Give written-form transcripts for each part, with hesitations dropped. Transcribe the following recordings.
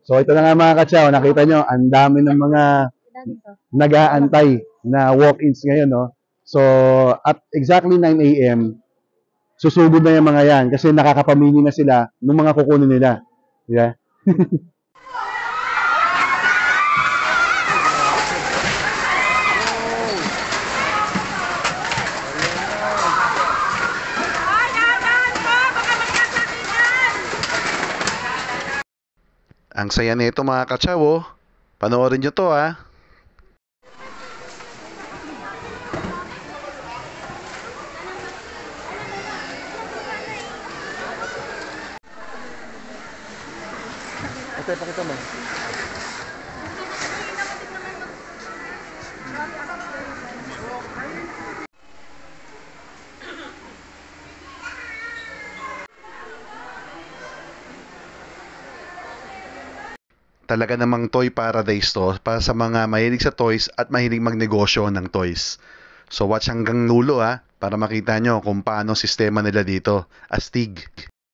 So ito na nga mga katsaw, nakita nyo, ang dami ng mga nag-aantay na walk-ins ngayon, no? So at exactly 9 a.m., susugod na yung mga yan kasi nakakapamili na sila ng mga kukunin nila. Yeah. Ang saya nito mga katsaw, oh. Panoorin nyo to, ha. Ito, pakita mo. Talaga namang toy paradise to para sa mga mahilig sa toys at mahilig magnegosyo ng toys. So watch hanggang nulo, ha, para makita nyo kung paano sistema nila dito. Astig.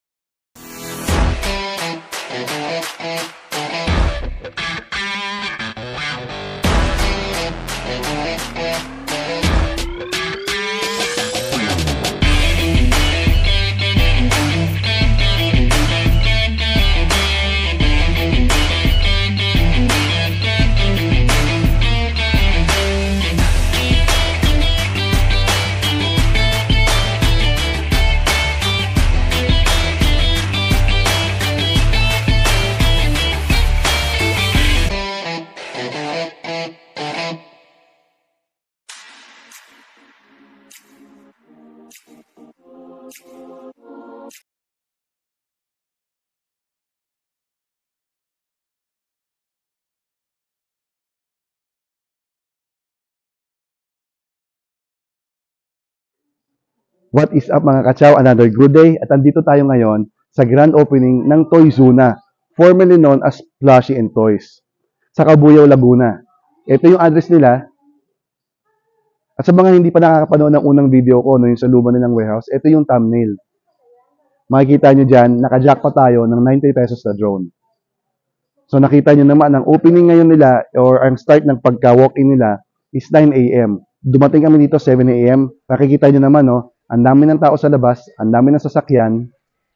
What is up mga katsaw? Another good day at andito tayo ngayon sa grand opening ng Toyzuna, formerly known as Plushie and Toys, sa Cabuyao, Laguna. Ito yung address nila. At sa mga hindi pa nakakapanood ng unang video ko, no, yung sa luma nilang warehouse, ito yung thumbnail. Makikita nyo dyan, naka-jack pa tayo ng 90 pesos na drone. So nakita nyo naman, ang opening ngayon nila, or ang start ng pagka-walk-in nila, is 9 a.m. Dumating kami dito 7 a.m. Makikita nyo naman, no, ang dami ng tao sa labas, ang dami ng sasakyan.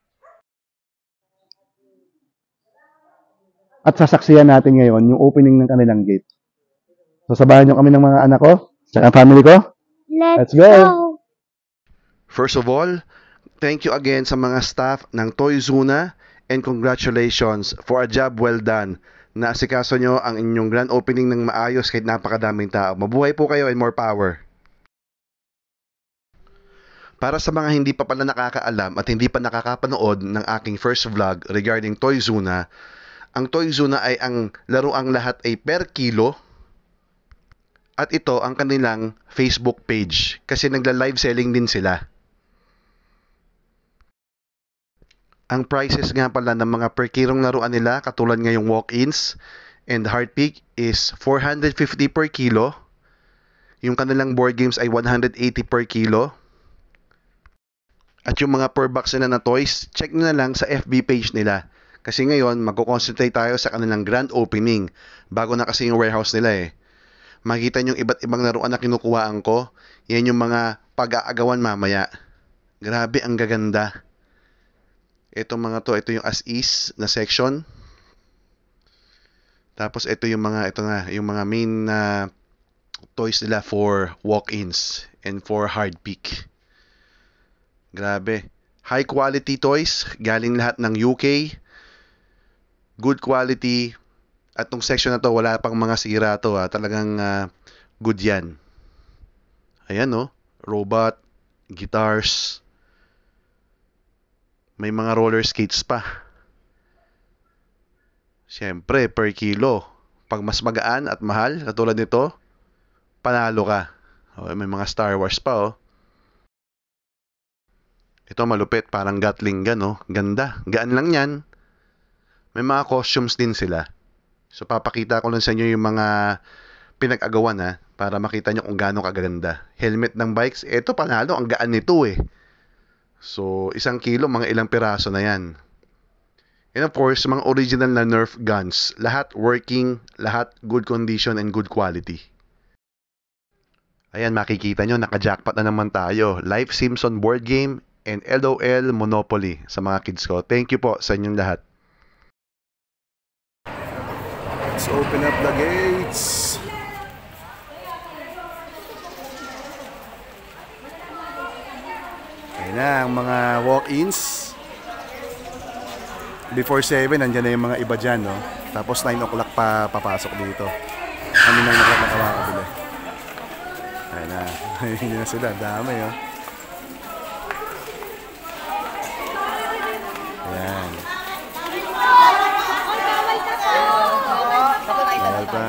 At sasaksiyan natin ngayon yung opening ng kanilang gate. So sabayan nyo kami ng mga anak ko, tsaka family ko. Let's go! First of all, thank you again sa mga staff ng Toyzuna and congratulations for a job well done. Naasikaso nyo ang inyong grand opening ng maayos kahit napakadaming tao. Mabuhay po kayo and more power. Para sa mga hindi pa pala nakakaalam at hindi pa nakakapanood ng aking first vlog regarding Toyzuna, ang Toyzuna ay ang laruang lahat ay per kilo at ito ang kanilang Facebook page kasi nagla-live selling din sila. Ang prices nga pala ng mga per kilong laruan nila katulad ngayong walk-ins and hard pick is 450 per kilo. Yung kanilang board games ay 180 per kilo. At yung mga per box nila na toys, check nyo na lang sa FB page nila. Kasi ngayon, magko-concentrate tayo sa kanilang grand opening. Bago na kasi yung warehouse nila eh. Makikita nyo yung iba't ibang laruan na kinukuhaan ko. Yan yung mga pag-aagawan mamaya. Grabe, ang gaganda. Ito mga to, ito yung as is na section. Tapos ito yung mga, ito na, yung mga main toys nila for walk-ins and for hard pick. Grabe. High quality toys. Galing lahat ng UK. Good quality. At tong section na to, wala pang mga sira to. Talagang good yan. Ayan, no? Robot. Guitars. May mga roller skates pa. Siyempre, per kilo. Pag mas magaan at mahal, katulad nito, panalo ka. May mga Star Wars pa, oh. Ito malupit, parang Gatling gun, no? Ganda. Gaan lang yan. May mga costumes din sila. So, papakita ko lang sa inyo yung mga pinag-agawan, ha? Para makita nyo kung gaano kaganda. Helmet ng bikes. Ito, panalo. Ang gaan nito, eh. So, 1 kilo, mga ilang piraso na yan. And of course, mga original na Nerf guns. Lahat working, lahat good condition and good quality. Ayan, makikita nyo, naka-jackpot na naman tayo. Life Simpson board game and LOL Monopoly sa mga kids ko. Thank you po sa inyong lahat. Let's open up the gates. Ayan na ang mga walk-ins. Before 7, nandiyan na yung mga iba dyan, no? Tapos 9 o'clock pa papasok dito. 9 o'clock na makakabili. Ayan na. Hindi na sila. Dami, oh. Ayan. Bawal pa.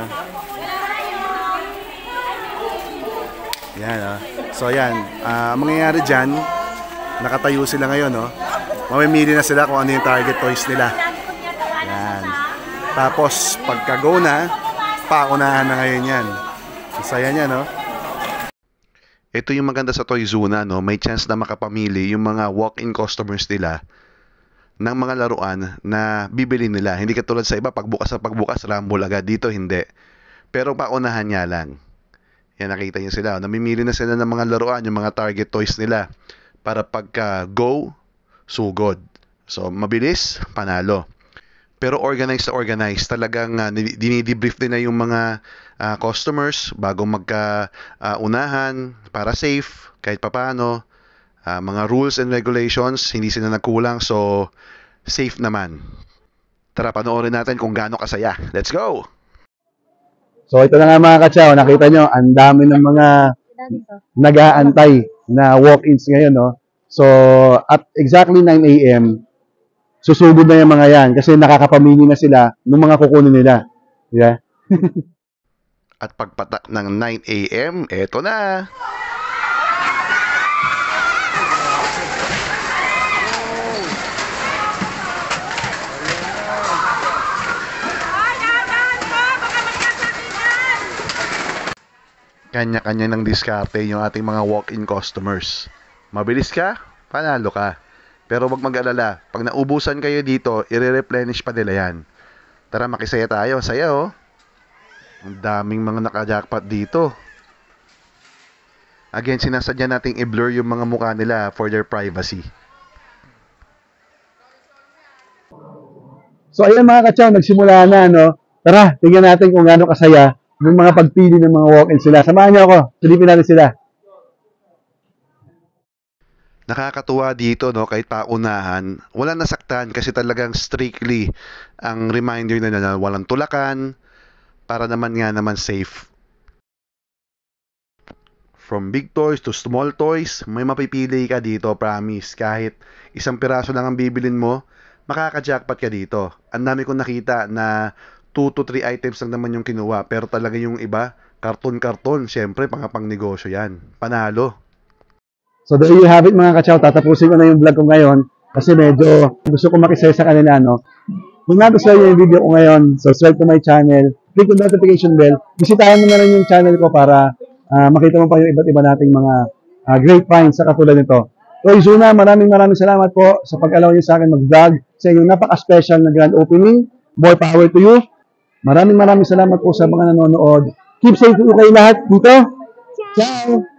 Ayan, oh. So, ayan. Ang mangyayari dyan, nakatayo sila ngayon, no? Mamimili na sila kung ano yung target toys nila. Yan. Tapos, pagka-go na, paunahan na ngayon yan. Saya niya, no? Ito yung maganda sa Toyzuna, no? May chance na makapamili yung mga walk-in customers nila ng mga laruan na bibili nila. Hindi katulad sa iba, pagbukas sa pagbukas, rumble agad. Dito, hindi. Pero paunahan niya lang. Yan, nakita niyo sila. Namimili na sila ng mga laruan, yung mga target toys nila. Para pagka-go, sugod. So, mabilis, panalo. Pero organized na organized. Talagang dinidebrief din na yung mga customers bago magka-unahan para safe, kahit papano. Mga rules and regulations, hindi sila nagkulang. So, safe naman. Tara, panoorin natin kung gaano kasaya. Let's go! So, ito na nga mga kachaw. Nakita nyo, ang dami ng mga nag-aantay na walk-ins ngayon, no? So, at exactly 9 a.m., susugod na yung mga yan kasi nakakapamili na sila ng mga kukunin nila. Yeah? At pagpatak ng 9 a.m., eto na! Kanya-kanya ng diskarte yung ating mga walk-in customers. Mabilis ka, panalo ka. Pero wag mag-alala, pag naubusan kayo dito, i-replenish pa nila yan. Tara, makisaya tayo. Saya, oh. Ang daming mga naka-jackpot dito. Again, sinasadya nating i-blur yung mga mukha nila for their privacy. So, ayan mga kachaw, nagsimula na, no? Tara, tingnan natin kung gaano kasaya yung mga pagpili ng mga walk-ins sila. Samahan niyo ako, silipin natin sila. Nakakatuwa dito, no, kahit paunahan, wala nasaktan kasi talagang strictly ang reminder na walang tulakan para naman nga naman safe. From big toys to small toys, may mapipili ka dito, promise. Kahit isang piraso lang ang bibilin mo, makaka-jackpot ka dito. Ang dami kong nakita na 2 to 3 items lang naman yung kinuha, pero talaga yung iba, karton-karton, syempre pang negosyo yan. Panalo. So, there you have it mga kachaw. Tatapusin ko na yung vlog ko ngayon kasi medyo gusto ko makisaya sa kanila, no? Kung nagustuhan niyo yung video ko ngayon, subscribe to my channel, click the notification bell, bisitahin mo na rin yung channel ko para makita mo pa yung iba't iba nating mga great finds sa katulad nito. Toyzuna, maraming salamat po sa pag-allow niyo sa akin mag-vlog sa inyong napaka-special na grand opening. More power to you. Maraming salamat po sa mga nanonood. Keep safe po kayo lahat dito. Ciao!